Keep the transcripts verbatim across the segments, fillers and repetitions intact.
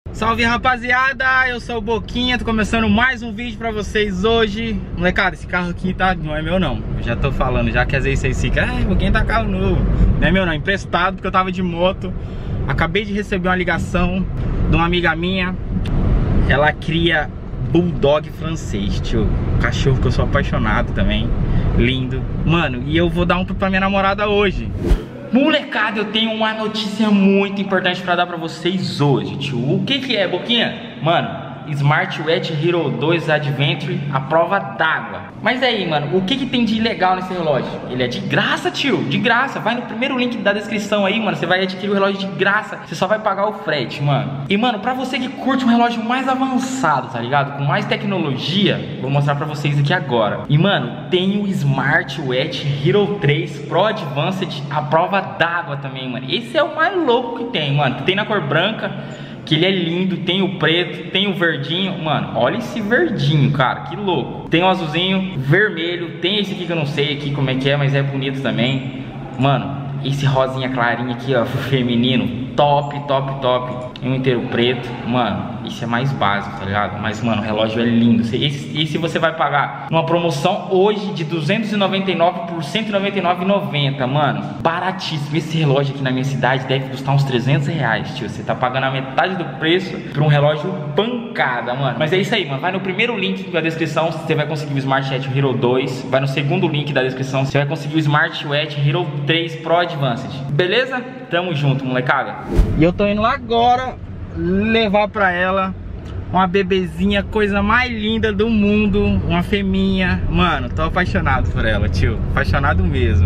Salve, rapaziada, eu sou o Boquinha, tô começando mais um vídeo pra vocês hoje. Molecada, esse carro aqui tá, não é meu não, eu já tô falando, já que às vezes vocês ficam, ah, Boquinha tá carro novo. Não é meu não, emprestado, porque eu tava de moto. Acabei de receber uma ligação de uma amiga minha. Ela cria bulldog francês, tio, cachorro que eu sou apaixonado também, lindo. Mano, e eu vou dar um pra minha namorada hoje. Molecada, eu tenho uma notícia muito importante pra dar pra vocês hoje, tio. O que que é, Boquinha? Mano, Smartwatch Hero dois Adventure à prova d'água. Mas aí, mano, o que que tem de legal nesse relógio? Ele é de graça, tio, de graça. Vai no primeiro link da descrição aí, mano. Você vai adquirir o relógio de graça. Você só vai pagar o frete, mano. E, mano, pra você que curte um relógio mais avançado, tá ligado? Com mais tecnologia, vou mostrar pra vocês aqui agora. E, mano, tem o Smartwatch Hero três Pro Advanced à prova d'água também, mano. Esse é o mais louco que tem, mano. Tem na cor branca, que ele é lindo, tem o preto, tem o verdinho. Mano, olha esse verdinho, cara, que louco. Tem o azulzinho, vermelho, tem esse aqui que eu não sei aqui como é que é, mas é bonito também. Mano, esse rosinha clarinho aqui, ó, feminino, top, top, top. Um inteiro preto, mano, isso é mais básico, tá ligado? Mas, mano, o relógio é lindo. Esse, esse você vai pagar uma promoção hoje de duzentos e noventa e nove por cento e noventa e nove reais e noventa centavos, mano. Baratíssimo. Esse relógio aqui na minha cidade deve custar uns trezentos reais, tio. Você tá pagando a metade do preço por um relógio pancada, mano. Mas é isso aí, mano. Vai no primeiro link da descrição, você vai conseguir o Smartwatch Hero dois. Vai no segundo link da descrição, você vai conseguir o Smartwatch Hero três Pro Advanced. Beleza? Tamo junto, molecada. E eu tô indo lá agora levar pra ela uma bebezinha, coisa mais linda do mundo, uma fêmea. Mano, tô apaixonado por ela, tio. Apaixonado mesmo.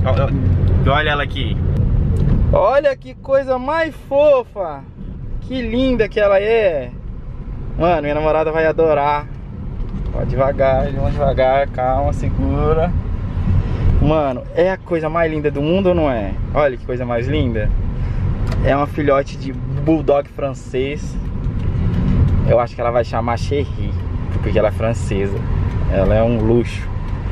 Olha ela aqui. Olha que coisa mais fofa. Que linda que ela é. Mano, minha namorada vai adorar. Pode devagar, vamos devagar, calma, segura. Mano, é a coisa mais linda do mundo ou não é? Olha que coisa mais linda. É uma filhote de bulldog francês. Eu acho que ela vai chamar Cherry, porque ela é francesa. Ela é um luxo,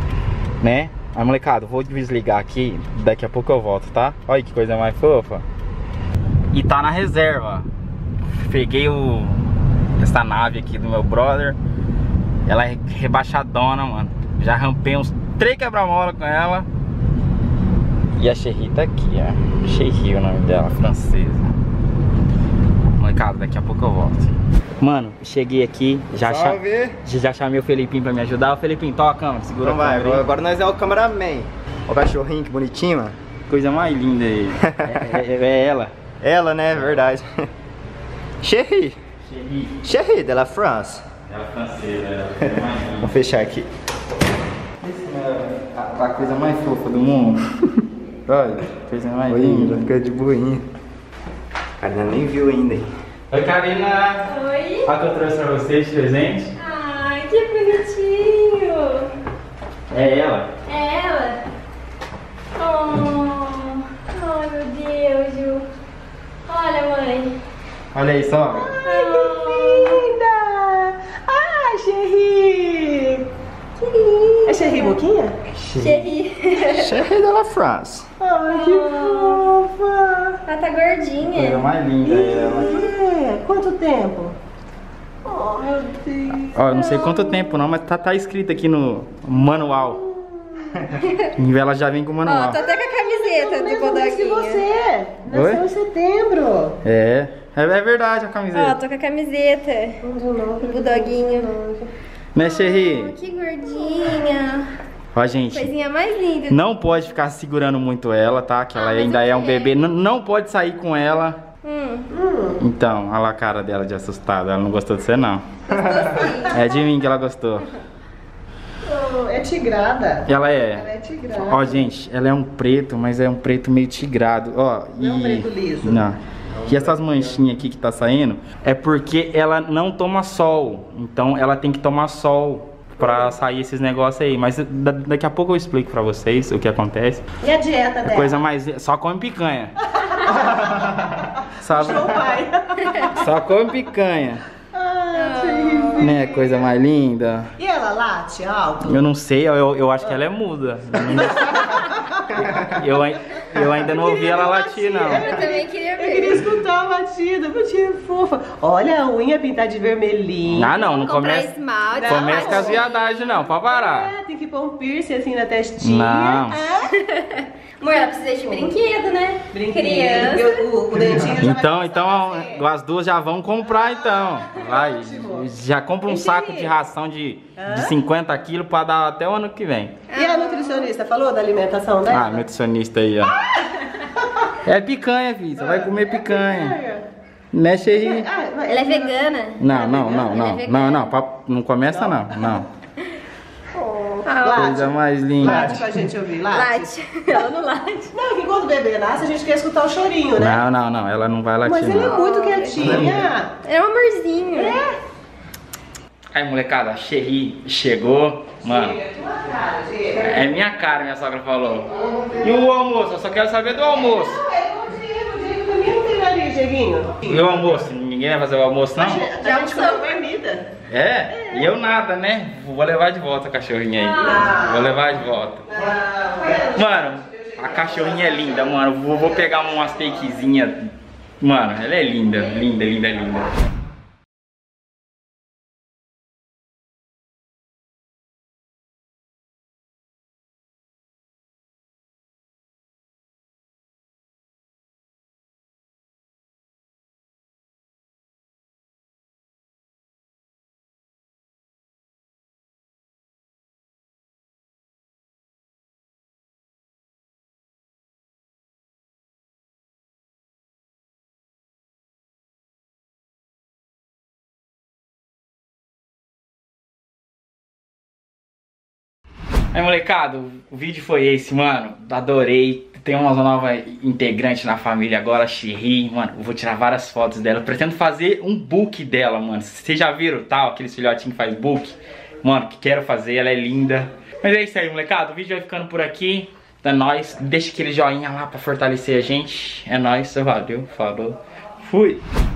né? Aí, molecada, vou desligar aqui. Daqui a pouco eu volto, tá? Olha que coisa mais fofa. E tá na reserva. Peguei o... essa nave aqui do meu brother. Ela é rebaixadona, mano. Já rampei uns três quebra-mola com ela. E a Cherry tá aqui, ó. Cherry, o nome dela, francesa. Molecada, daqui a pouco eu volto. Mano, cheguei aqui, já, cha já chamei o Felipinho pra me ajudar. O Felipinho, toca a câmera, segura então a câmera. Vai, agora nós é o cameraman. Olha o cachorrinho, que bonitinho, mano. Coisa mais linda aí. é, é, é ela. Ela, né, verdade. Cherry. Cherry. Cherry, de la France. Ela é francesa, ela é mais linda. Vou fechar aqui. Essa é a, a coisa mais fofa do mundo. Olha, coisa mais Oi, linda. Fica de boinha. A Karina nem viu ainda, hein? Oi, Karina. Oi. Olha o que eu trouxe pra vocês de presente. Ai, que bonitinho. É ela. É ela? Oh, ai meu Deus, Ju. Olha, mãe. Olha aí só. Ai, que linda. Ah, Cherry. Que linda. É Cherry Boquinha? Cherry. Cherry de la France. Ai, que fofa. Ela tá Coisa gordinha. mais linda ela. É, quanto tempo? Oh, meu Deus. Ó, eu não sei quanto tempo não, mas tá, tá escrito aqui no manual. E ela já vem com o Ó, manual. tô até com a camiseta do Mesmo mês que bodoguinho. você. Nasceu Oi? em setembro. É, é, é verdade a Ó, camiseta. tô com a camiseta do bodoguinho. Né, Cherry? Oh, que gordinha. Ó, gente, Coisinha mais linda. não pode ficar segurando muito ela, tá? Que ela Ah, mas ainda eu é um quero. bebê. N não pode sair com ela. Hum. Hum, Então, olha lá a cara dela de assustada. Ela não gostou de você, não. É de mim que ela gostou. oh, é tigrada. Ela Ela é... é tigrada. Ó, gente, ela é um preto, mas é um preto meio tigrado. Ó, e... Não é um preto liso. Não. E essas manchinhas aqui que tá saindo é porque ela não toma sol. Então ela tem que tomar sol pra sair esses negócios aí. Mas da- daqui a pouco eu explico pra vocês o que acontece. E a dieta dela? Coisa mais... Só come picanha. Só, Show pai. só come picanha. Ah, Cherry. Né? Coisa mais linda. E ela late alto? Eu não sei, eu, eu acho que ela é muda. Eu, ai- eu ainda não ouvi ela latir, não. Eu também queria ver. queria escutar o batido, bonitinha, fofa. Olha a unha pintada de vermelhinho. Ah, não, não Comprar começa. esmalte. Não. Começa com as viadagens, não, pode parar. É, tem que pôr um piercing assim na testinha. Não. Ah, Amor, ela precisa de brinquedo, né? brinquedo. Criança. O, o, o dentinho já Então, vai então, fazer. as duas já vão comprar, então. Vai, Ótimo. já compra um Entendi. saco de ração de, de cinquenta quilos pra dar até o ano que vem. E a nutricionista falou da alimentação dela? Ah, nutricionista aí, ó. É picanha, filho, você vai comer picanha. Né, Xerri? Ah, mas- Ela é vegana. Não, não, não, Ela é não, vegana. não, não, pra- não começa não, não. Ah, Coisa mais linda. Late pra gente ouvir, late. late. Ela não late. Não, que quando o bebê nasce a gente quer escutar o chorinho, né? Não, não, não, ela não vai latir, Mas ela é não. muito quietinha. É um amorzinho. É. Aí, molecada, a Xerri chegou, mano. É minha cara, minha sogra falou. E o almoço? Eu só quero saber do almoço. Não tem nariz, Dieguinho. E o almoço? Ninguém vai fazer o almoço, não? Já gente comeu marmita. É? E eu nada, né? Vou levar de volta a cachorrinha aí. Vou levar de volta. Mano, a cachorrinha é linda, mano. Vou, vou pegar umas takezinhas. Mano, ela é linda, linda, linda, linda. Aí, molecada, o vídeo foi esse, mano. Adorei. Tem uma nova integrante na família agora, a Xerri. Mano, eu vou tirar várias fotos dela. Eu pretendo fazer um book dela, mano. Vocês já viram, tal? Aqueles filhotinhos que faz book. Mano, que quero fazer, ela é linda. Mas é isso aí, molecada. O vídeo vai ficando por aqui. É nóis. Deixa aquele joinha lá pra fortalecer a gente. É nóis. Valeu, falou. Fui.